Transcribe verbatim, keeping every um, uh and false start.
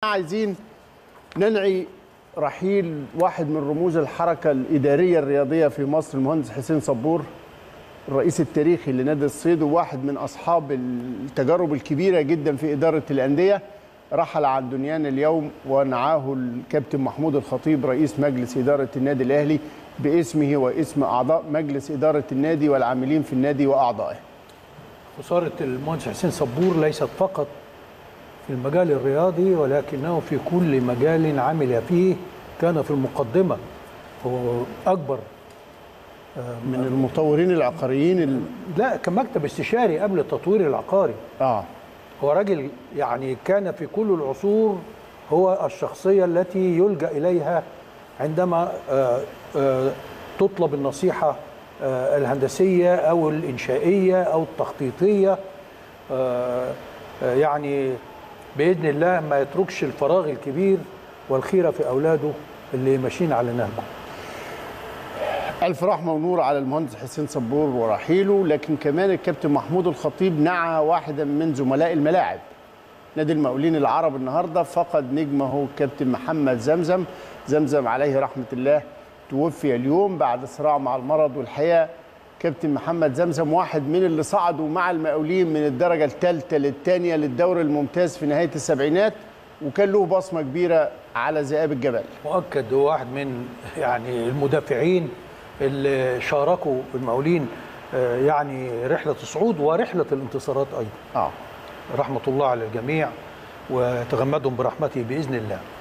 عايزين ننعي رحيل واحد من رموز الحركة الإدارية الرياضية في مصر، المهندس حسين صبور، الرئيس التاريخي لنادي الصيد وواحد من أصحاب التجارب الكبيرة جدا في إدارة الأندية. رحل عن دنيانا اليوم ونعاه الكابتن محمود الخطيب رئيس مجلس إدارة النادي الأهلي باسمه واسم أعضاء مجلس إدارة النادي والعاملين في النادي وأعضائه. خسارة المهندس حسين صبور ليست فقط في المجال الرياضي ولكنه في كل مجال عمل فيه. كان في المقدمة، هو أكبر من المطورين العقاريين ال... لا كمكتب استشاري قبل التطوير العقاري. آه هو راجل يعني كان في كل العصور هو الشخصية التي يلجأ إليها عندما آآ آآ تطلب النصيحة الهندسية أو الإنشائية أو التخطيطية. يعني بإذن الله ما يتركش الفراغ الكبير والخيرة في أولاده اللي ماشيين على نهجه. ألف رحمة ونور على المهندس حسين صبور ورحيله. لكن كمان الكابتن محمود الخطيب نعى واحدا من زملاء الملاعب. نادي المقاولين العرب النهارده فقد نجمه الكابتن محمد زمزم. زمزم عليه رحمة الله توفي اليوم بعد صراع مع المرض. والحقيقة كابتن محمد زمزم واحد من اللي صعدوا مع المقاولين من الدرجة الثالثة للثانية للدوري الممتاز في نهاية السبعينات، وكان له بصمة كبيرة على ذئاب الجبل. مؤكد هو واحد من يعني المدافعين اللي شاركوا في المقاولين يعني رحلة الصعود ورحلة الانتصارات أيضا. آه. رحمة الله على الجميع وتغمدهم برحمته بإذن الله.